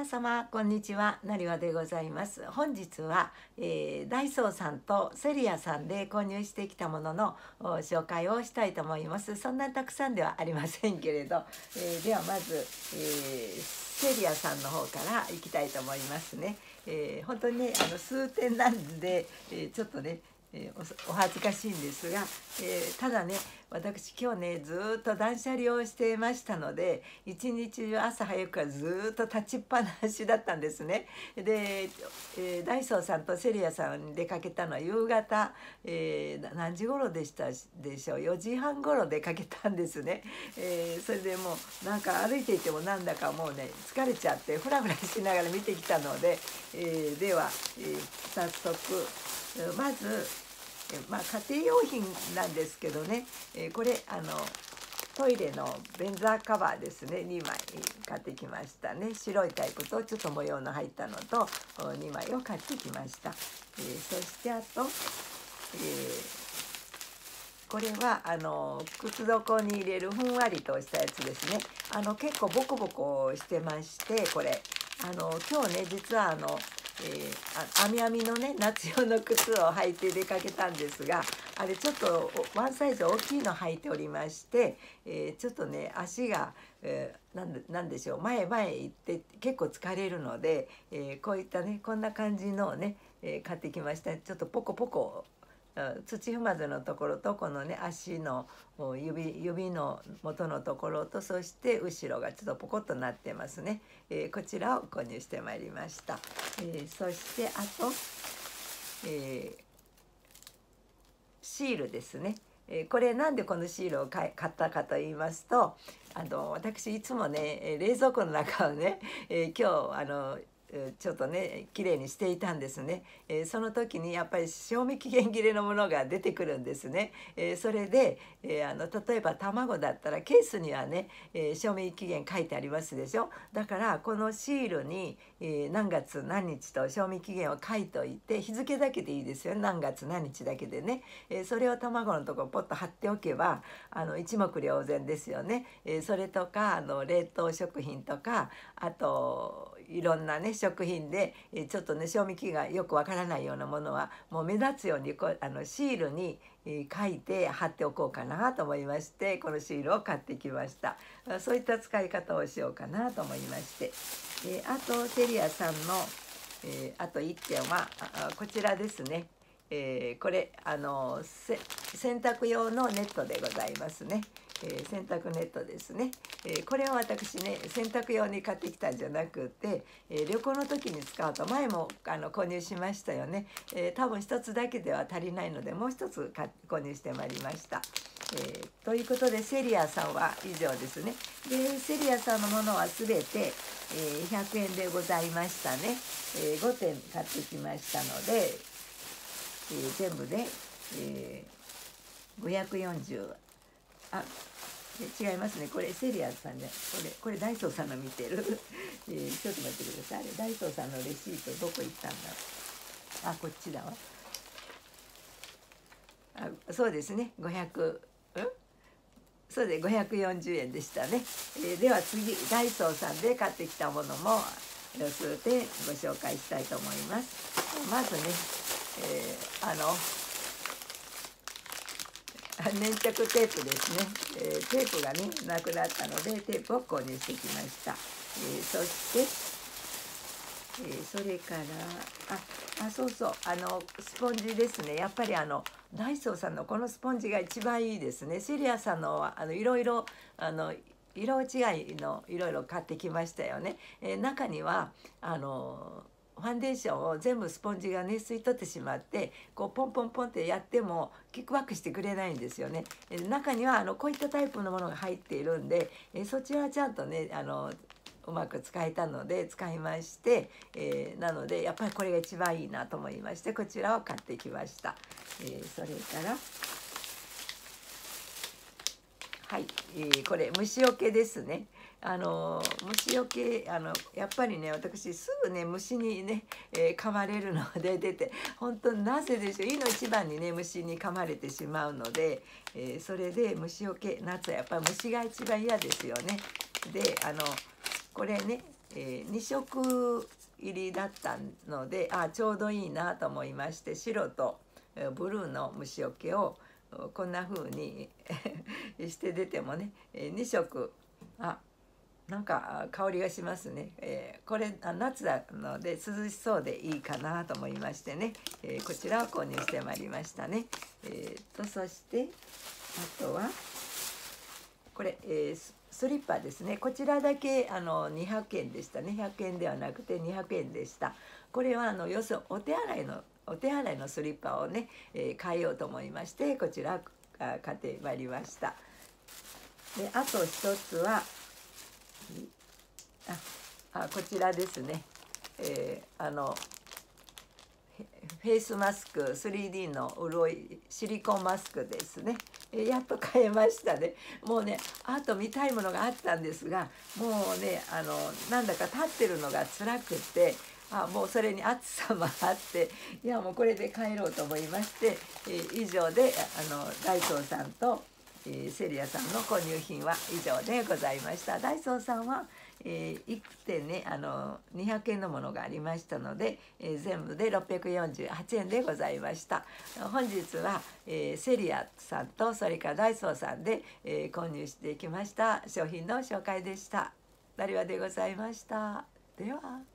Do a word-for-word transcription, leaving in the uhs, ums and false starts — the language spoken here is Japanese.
皆様こんにちは、なりわでございます。本日は、えー、ダイソーさんとセリアさんで購入してきたものの紹介をしたいと思います。そんなにたくさんではありませんけれど、えー、ではまず、えー、セリアさんの方からいきたいと思いますね。えー、本当にねあの数点なんで、えー、ちょっとねえー、お, お恥ずかしいんですが、えー、ただね私今日ねずっと断捨離をしていましたので、一日中朝早くからずっと立ちっぱなしだったんですね。で、えー、ダイソーさんとセリアさんに出かけたのは夕方、えー、何時頃でしたでしょう、よじはん頃出かけたんですね。えー、それでもうなんか歩いていてもなんだかもうね疲れちゃってフラフラしながら見てきたので、えー、では、えー、早速まずまあ、家庭用品なんですけどね、えー、これあのトイレの便座カバーですね、にまい買ってきましたね。白いタイプとちょっと模様の入ったのとにまいを買ってきました。えー、そしてあと、えー、これはあの靴底に入れるふんわりとしたやつですね。あの結構ボコボコしてまして、これあの今日ね実はあのえー、あ網網のね夏用の靴を履いて出かけたんですが、あれちょっとワンサイズ大きいの履いておりまして、えー、ちょっとね足が、えー、なんで、なんでしょう前前行って結構疲れるので、えー、こういったねこんな感じのをね、えー、買ってきました。ちょっとポコポコ土踏まずのところとこのね足の指指の元のところと、そして後ろがちょっとポコッとなってますね。えー、こちらを購入してまいりました。えー、そしてあと、えー、シールですね。えー、これなんでこのシールを買ったかと言いますと、あの私いつもね冷蔵庫の中をね、えー、今日あのちょっとね綺麗にしていたんですね。えー、その時にやっぱり賞味期限切れのものが出てくるんですね。えー、それで、えー、あの例えば卵だったらケースにはね、えー、賞味期限書いてありますでしょ。だからこのシールに、えー、何月何日と賞味期限を書いておいて、日付だけでいいですよ、何月何日だけでね。えー、それを卵のところポッと貼っておけばあの一目瞭然ですよね。えー、それとかあの冷凍食品とか、あといろんなね食品でちょっとね賞味期限がよくわからないようなものはもう目立つようにこうあのシールに書いて貼っておこうかなと思いまして、このシールを買ってきました。そういった使い方をしようかなと思いまして、えあとセリアさんの、えあといってんはこちらですね。えー、これあの洗濯用のネットでございますね。えー、洗濯ネットですね。えー、これは私ね洗濯用に買ってきたんじゃなくて、えー、旅行の時に使うと前もあの購入しましたよね。えー、多分一つだけでは足りないのでもう一つ購入してまいりました。えー、ということでセリアさんは以上ですね。でセリアさんのものは全て、えー、ひゃくえんでございましたね。えー、ごてん買ってきましたので、えー、全部で、えー、ごひゃくよんじゅう、あ違いますね、これセリアさんで、これこれダイソーさんの見てる、えー、ちょっと待ってください。ダイソーさんのレシートどこ行ったんだ。あこっちだわ。あそうですね、ごひゃく、うん、そうでごひゃくよんじゅうえんでしたね。えー、では次ダイソーさんで買ってきたものも数点ご紹介したいと思います。まずね、えー、あの粘着テープですね。えー、テープがねなくなったのでテープを購入してきました。えー、そして、えー、それからああそうそうあのスポンジですね。やっぱりあのダイソーさんのこのスポンジが一番いいですね。セリアさんのあのいろいろあの色違いのいろいろ買ってきましたよね。えー、中にはあのファンデーションを全部スポンジがね吸い取ってしまって、こうポンポンポンってやってもキックバックしてくれないんですよね。え中にはあのこういったタイプのものが入っているんで、えそちらはちゃんとねあのうまく使えたので使いまして、えー、なのでやっぱりこれが一番いいなと思いましてこちらを買ってきました。えー、それからはい、えー、これ虫除けですね。あの虫除けあのやっぱりね私すぐね虫にね、えー、噛まれるので出て本当なぜでしょう、いの一番にね虫に噛まれてしまうので、えー、それで虫除け夏はやっぱり虫が一番嫌ですよね。であのこれね、 えー、に色入りだったので、あちょうどいいなと思いまして、白とブルーの虫除けをこんな風にして出てもね、に色、あなんか香りがしますね。えー、これ夏なので涼しそうでいいかなと思いましてね、えー、こちらを購入してまいりましたね。えー、とそしてあとはこれ、えー、スリッパですね。こちらだけあのにひゃくえんでしたね。ひゃくえんではなくてにひゃくえんでした。これはあの要するにお手洗いのお手洗いのスリッパをね、えー、変えようと思いまして、こちら買ってまいりました。であと一つはああこちらですね。えー、あのフェイスマスク スリーディー の潤いシリコンマスクですね。えやっと買えましたね。もうねあと見たいものがあったんですが、もうねあのなんだか立ってるのが辛くて、あもうそれに暑さもあって、いやもうこれで帰ろうと思いまして、えー、以上であのダイソーさんと、えー、セリアさんの購入品は以上でございました。ダイソーさんはえー、いくてんねあのにひゃくえんのものがありましたので、えー、全部でろっぴゃくよんじゅうはちえんでございました。本日は、えー、セリアさんとそれからダイソーさんで、えー、購入してきました商品の紹介でした。なりわでございました。では。